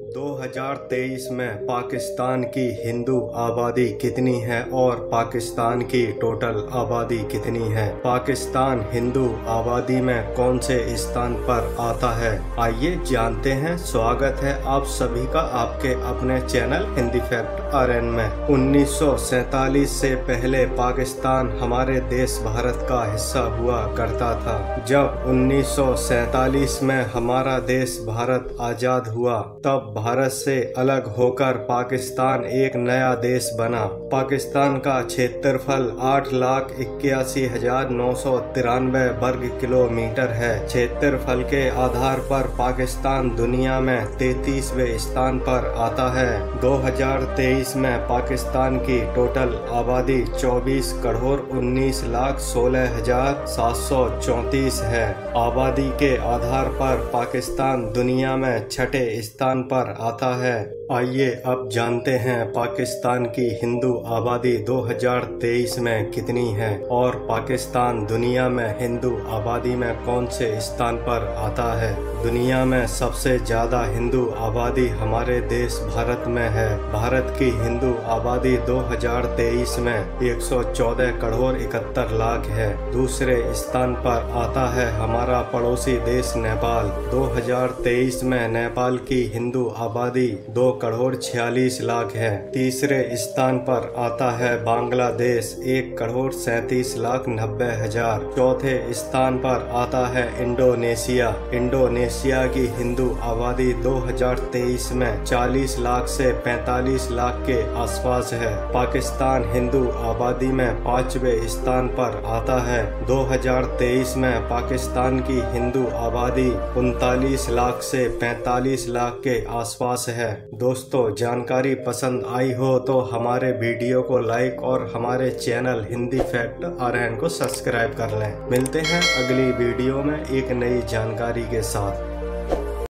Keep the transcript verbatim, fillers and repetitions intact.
दो हज़ार तेईस में पाकिस्तान की हिंदू आबादी कितनी है और पाकिस्तान की टोटल आबादी कितनी है? पाकिस्तान हिंदू आबादी में कौन से स्थान पर आता है? आइए जानते हैं। स्वागत है आप सभी का आपके अपने चैनल हिंदी फैक्ट आरएन में। उन्नीस सौ सैतालीस से पहले पाकिस्तान हमारे देश भारत का हिस्सा हुआ करता था। जब उन्नीस सौ सैतालीस में हमारा देश भारत आजाद हुआ तब भारत से अलग होकर पाकिस्तान एक नया देश बना। पाकिस्तान का क्षेत्रफल आठ लाख इक्यासी हजार नौ सौ तिरानवे वर्ग किलोमीटर है। क्षेत्रफल के आधार पर पाकिस्तान दुनिया में तैंतीसवें स्थान पर आता है। दो हज़ार तेईस में पाकिस्तान की टोटल आबादी चौबीस करोड़ उन्नीस लाख सोलह हजार सात सौ चौंतीस है। आबादी के आधार पर पाकिस्तान दुनिया में छठे स्थान पर आता है। आइए अब जानते हैं पाकिस्तान की हिंदू आबादी दो हज़ार तेईस में कितनी है और पाकिस्तान दुनिया में हिंदू आबादी में कौन से स्थान पर आता है। दुनिया में सबसे ज्यादा हिंदू आबादी हमारे देश भारत में है। भारत की हिंदू आबादी दो हज़ार तेईस में एक सौ चौदह करोड़ इकहत्तर लाख है। दूसरे स्थान पर आता है हमारा पड़ोसी देश नेपाल। दो हज़ार तेईस में नेपाल की हिंदू आबादी दो करोड़ छियालीस लाख है। तीसरे स्थान पर आता है बांग्लादेश एक करोड़ सैंतीस लाख नब्बे हजार। चौथे स्थान पर आता है इंडोनेशिया। इंडोनेशिया की हिंदू आबादी दो हज़ार तेईस में चालीस लाख से पैंतालीस लाख के आसपास है। पाकिस्तान हिंदू आबादी में पांचवें स्थान पर आता है। दो हज़ार तेईस में पाकिस्तान की हिंदू आबादी उनतालीस लाख से पैंतालीस लाख के आसपास है। दोस्तों, जानकारी पसंद आई हो तो हमारे वीडियो को लाइक और हमारे चैनल हिंदी फैक्ट आरएन को सब्सक्राइब कर लें। मिलते हैं अगली वीडियो में एक नई जानकारी के साथ।